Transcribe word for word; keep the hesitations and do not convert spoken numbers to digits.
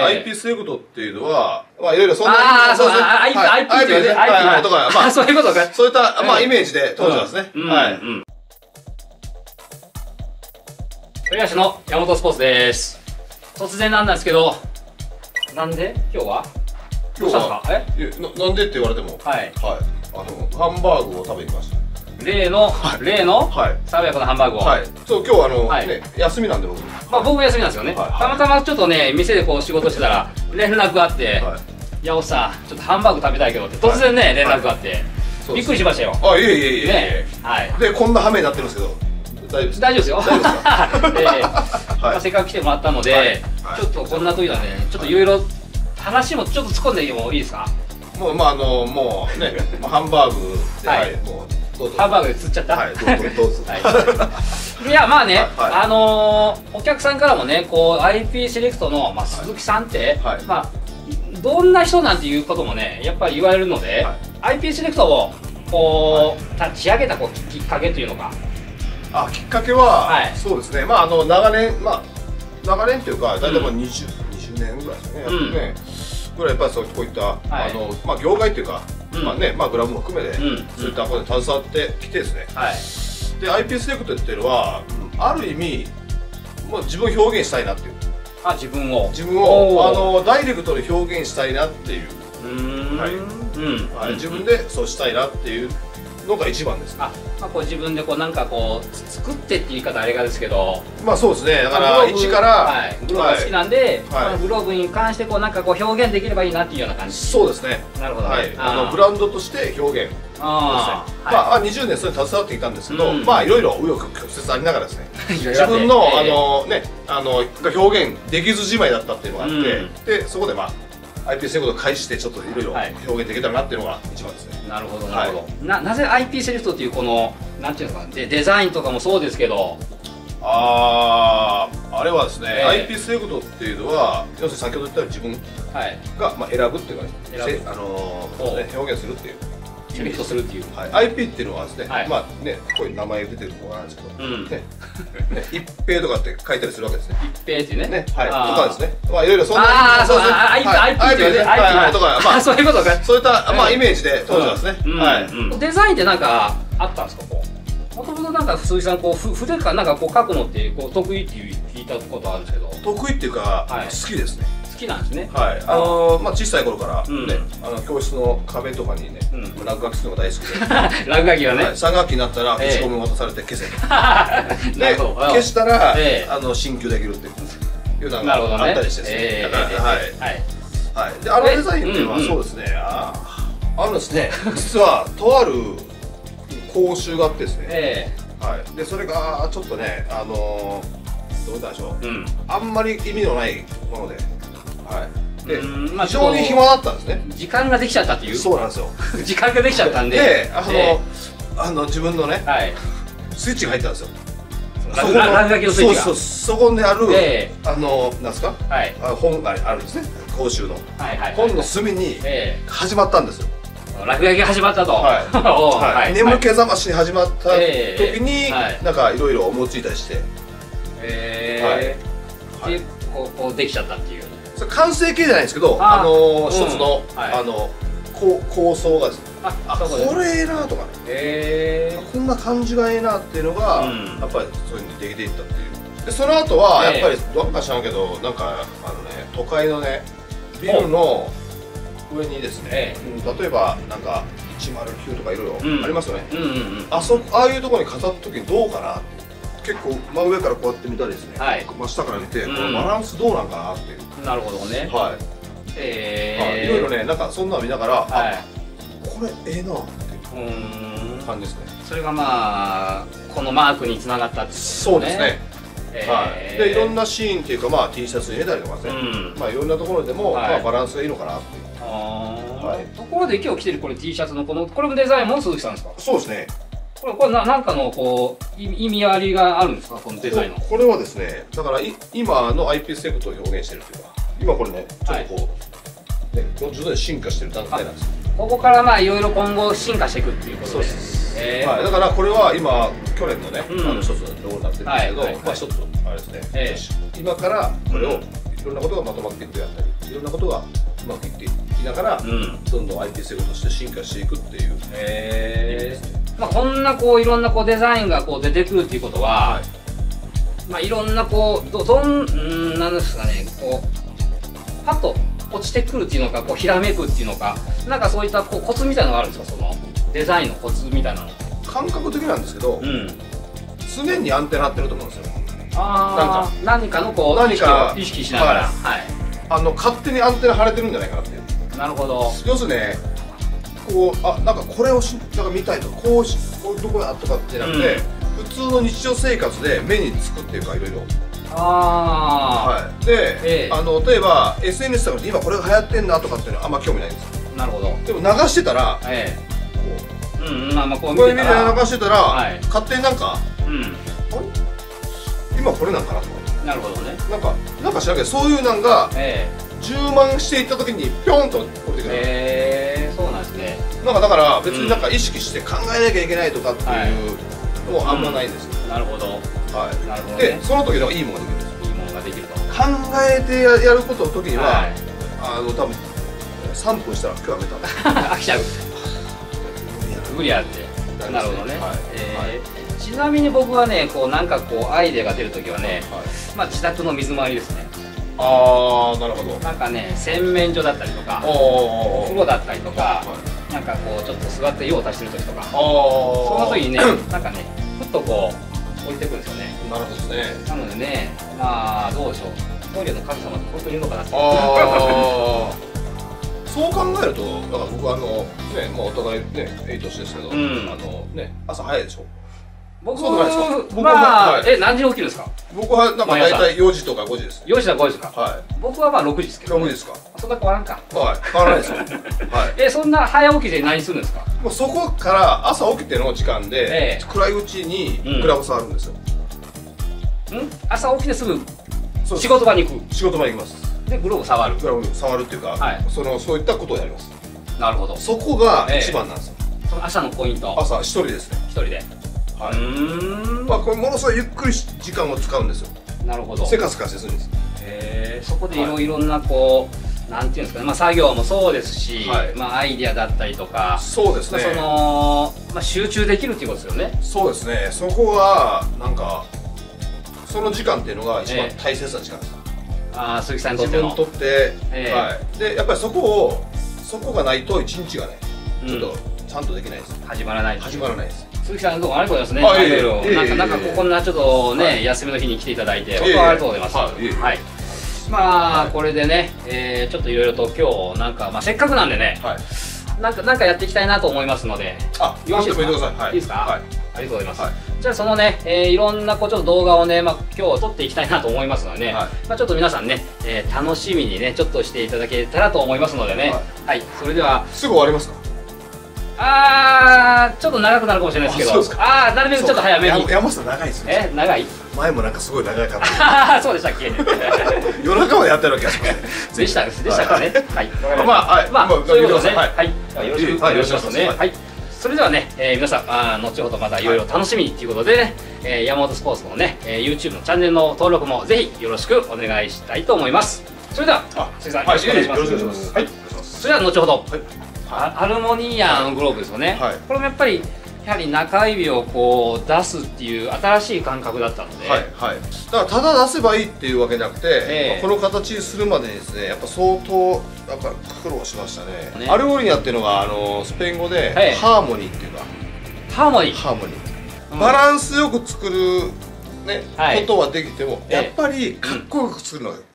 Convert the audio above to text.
アイピー セレクトっていうのは、まあいろいろそんな。 ああ、そうですね。アイピー アイピー っていうね。アイピーとか、まあそういうことか。 そういった、まあイメージで当時はですね。はい。 鳥橋の山本スポーツです。突然なんですけど、なんで今日は今日はえな、なんでって言われても、はい。はい。あの、ハンバーグを食べに来ました。 例の、例の、爽やかなハンバーグを。はい。そう、 今日あの、ね、休みなんで僕。 まあ僕も休みなんですよね。たまたまちょっとね、店でこう仕事してたら、連絡があって、いや、おっさん、ちょっとハンバーグ食べたいけどって、突然ね、連絡があって、びっくりしましたよ。 あ、いえいえいえ。はい。で、こんな羽目になってるんですけど、大丈夫です。 大丈夫ですよ。大丈夫ですか。せっかく来てもらったので、ちょっとこんな時はね、ちょっといろいろ話もちょっと突っ込んでもいいですか？ もう、まあ、あの、もうね、ハンバーグで、はい、もう。 ハンバーグで釣っちゃった。はい、どうぞどうぞ。いや、まあね、あのお客さんからもね、こう アイピー セレクトのまあ鈴木さんってまあどんな人なんていうこともね、やっぱり言われるので、アイピー セレクトをこう立ち上げたこうきっかけというのか。 あ、きっかけはそうですね。まああの長年まあ長年というか大体まあにじゅうねんぐらいですね。ぐらいやっぱりそうこういったあのまあ業界っていうか。まあね、まあグラムも含めて、そういったことに携わってきてですね。で、アイピー セレクトっていうのは、ある意味、もう自分を表現したいなっていう。 あ、自分を。 自分を、あの、ダイレクトで表現したいなっていう。はい。自分でそうしたいなっていうのが一番です。 あ、まあこう自分でこうなんかこう作ってって言い方あれがですけど。 まあそうですね。だから一から、 グローブが好きなんで、グローブに関してこうなんかこう表現できればいいなっていうような感じ。 そうですね。 なるほど。 はい。あのブランドとして表現ですね。まあにじゅうねんそれに携わってきたんですけど、まあいろいろ紆余曲折ありながらですね。自分のあのねあのが表現できずじまいだったっていうのがあって、でそこでまあ。アイピー セレクトを介してちょっといろいろ表現できたらなっていうのが一番ですね。 なるほどなるほど。ななぜ アイピー セレクトっていうこのなんていうんですかね、デザインとかもそうですけど、 あああれはですね、アイピー セレクトっていうのは要するに先ほど言ったように自分がまあ選ぶっていうかあの表現するっていう。 セレクトするっていう。 はい。アイピー っていうのはですね、まあねこういう名前出てるところなんですけど、ね一平とかって書いたりするわけですね。 一平っていうね。 はい。とかですね。まあいろいろそんな。 ああそうですね。アイピー アイピーっていうね。アイピーとかまあそういうことか。 そういったまあイメージで当時はですね。 はい。デザインってなんかあったんですかこう。もともとなんか鈴木さんこう筆かなんかこう書くのってこう得意っていう聞いたことあるんですけど。 得意っていうか好きですね。 好きなんですね。 はい。あのまあ小さい頃からね、あの教室の壁とかにね、落書きするのが大好きで。 落書きはね。 さん学期になったら消しゴム渡されて消せと。で消したらあの進級できるっていうのがあったりしてですね。はいはい。であのデザインっていうのはそうですね。ああるんですね。実はとある講習があってですね。はい。でそれがちょっとねあのどうなんでしょう。あんまり意味のないもので。はい。で、非常に暇だったんですね。 時間ができちゃったっていう。 そうなんですよ。 時間ができちゃったんで。 で、あの、あの自分のね、スイッチが入ったんですよ。 落書きのスイッチが。 そうそう、そこにある、あの、なんですか。はい。本があるんですね。講習の。本の隅に始まったんですよ。 落書きが始まったと。 はい。眠気覚ましに始まった時に、なんかいろいろ思いついたりして。 ええ。で、こう、こうできちゃったっていう。 完成形じゃないんですけど、あの一つのあの構想がですね、あこれええなとかね、こんな感じがええなっていうのがやっぱりそういうふうにできていったっていう。でその後はやっぱりどっか知らんけどなんかあのね都会のねビルの上にですね、例えばなんかいちまるきゅうとかいろいろありますよね。あそああいうところに飾った時にどうかなって。結構真上からこうやって見たりですね、真下から見てこのバランスどうなんかなっていう。 なるほどね。 はい。ええ。いろいろねなんかそんなの見ながら、あこれええなっていう感じですね。 それがまあこのマークにつながったっていう。 そうですね。はい。でいろんなシーンっていうかまあ T シャツに入れたりとかね、まあいろんなところでもまあバランスがいいのかなっていう。 ああ。ところで今日着てるこれ T シャツのこのこれもデザインも鈴木さんですか。 そうですね。 これこれななんかのこう意味ありがあるんですかこのデザインの。 これはですねだから今の アイピー セレクトを表現してるというか今これねちょっとこうね徐々に進化してる段階なんです。 ここからまあいろいろ今後進化していくっていうことです。 はい。だからこれは今去年のねあの一つのロゴになってるんですけどまあ一つあれですね今からこれをいろんなことがまとまっていくとやったり。 いろんなことがうまくいっていきながら、うん、どんどん アイピー 製法として進化していくっていう。 へー。まあこんなこういろんなこうデザインがこう出てくるっていうことは、はい、まあいろんなこうどどんんなんですかね、こうパッと落ちてくるっていうのか、こうひらめくっていうのか、なんかそういったこうコツみたいなのがあるんですか、そのデザインのコツみたいなの。 感覚的なんですけど、うん、常にアンテナ張ってると思うんですよ。 ああ、何かのこう何か意識しながら、はい、 あの勝手にアンテナ張れてるんじゃないかなっていう。 なるほど。 要するにね、こうあなんかこれをしなんか見たいとか、こうしこういうとこやとかってなくて、うん、普通の日常生活で目につくっていうかいろいろ。ああ、はい。で、えー、あの例えば エスエヌエス とかで今これが流行ってんなとかっていうのはあんま興味ないんですよ。 なるほど。 でも流してたら、えー、こう、うん、まあまあこう見てたら、流してたら、はい、勝手になんか、うん、あれ今これなんかなとか。 なるほどね。 なんかなんか知らんけどそういうなんが、えー、充満していった時にピョンと降りてくる。 へえー、そうなんですね。 なんかだから別になんか意識して考えなきゃいけないとかっていうのはあんまないんですよ。 うん、なるほど。 はい。なるほど、ね。でその時のいいものができるんですよ。 いいものができると。 考えてやることの時には、はい、あの多分さんぷんしたら今日はめた。 飽きちゃう。無理やって。なるほどね。はい。えーちなみに僕はね、こうなんかこうアイデアが出るときはね、はい、まあ自宅の水回りですね。 ああ、なるほど。 なんかね、洗面所だったりとか、お風呂だったりとか、はい、なんかこうちょっと座って用を足してるときとか、その時にね、なんかね、ふっとこう置いてくるんですよね。 なるほどですね。 なのでね、まあどうでしょう。トイレの神様って本当にいるのかなって。 そう考えると、だから僕はあのね、もうお互いね、えい年ですけど、うん、あのね、朝早いでしょ。 僕はえ何時に起きるんですか？ 僕はなんか大体よじとかごじです。 よじとかごじですか？ はい。 僕はまあろくじですけど。 ろくじですか？ そんな変わらんか。 はい。変わらないですよ。はい。 えそんな早起きで何するんですか？ もうそこから朝起きての時間で暗いうちにグラフ触るんですよ。 うん？朝起きてすぐ仕事場に行く。 仕事場に行きます。 でグローブ触る。 グローブ触るっていうか、そのそういったことをやります。 なるほど。 そこが一番なんですよ。 その朝のポイント。 朝一人ですね。 一人で。 はい、うんまあこれものすごいゆっくり時間を使うんですよ。 なるほど。 せかせかせずにです。 へえ、そこでいろいろなこう、はい、なんていうんですかね、まあ作業もそうですし、はい、まあアイディアだったりとか、 そうですね。 まあ、そのまあ集中できるっていうことですよね。 そうですね。そこはなんかその時間っていうのが一番大切な時間です。 えー、ああ鈴木さんにとっての。 自分にとって、えー、はい。でやっぱりそこをそこがないと一日がね、ちょっとちゃんとできないです。 うん、始まらない。 始まらないです。 鈴木さんどうもありがとうございますね。いろいろなんかなんかこんなちょっとね休みの日に来ていただいて本当ありがとうございます。はい。まあこれでねちょっといろいろと今日なんかまあせっかくなんでねなんかなんかやっていきたいなと思いますので。 あ、よろしくお願いします。 いいですか？はい。ありがとうございます。じゃあそのねいろんなこうちょっと動画をねまあ今日撮っていきたいなと思いますのでねまあちょっと皆さんね楽しみにねちょっとしていただけたらと思いますのでね。はい。それではすぐ終わりますか？ あーちょっど長くなるかもしれないですけど、ああなるべくちょっと早めに。 山下長いですね。 え長い？ 前もなんかすごい長いかった。そうでしたっけ？ 夜中までやってるわけですね。でしたでしたかね。はい。 まあはい。 まあそういうことでね。はい。よろしくお願いしますね。はい。それではね皆さんあ後ほどまたいろいろ楽しみにということでね山本スポーツのね YouTube のチャンネルの登録もぜひよろしくお願いしたいと思います。それでは鈴木さんよろしくお願いします。 よろしくお願いします。はい。 それでは後ほど。ハルモニアのグローブですよね、はい、これもやっぱりやはり中指をこう出すっていう新しい感覚だったので、 はいはい、だからただ出せばいいっていうわけじゃなくて、えー、この形にするまでにですねやっぱ相当やっぱ苦労しましたね。ねアルゴリニアっていうのがあのスペイン語で、はい、ハーモニーっていうかハーモニーハーモニー、うん、バランスよく作る、ねはい、ことはできても、やっぱりかっこよく作るのが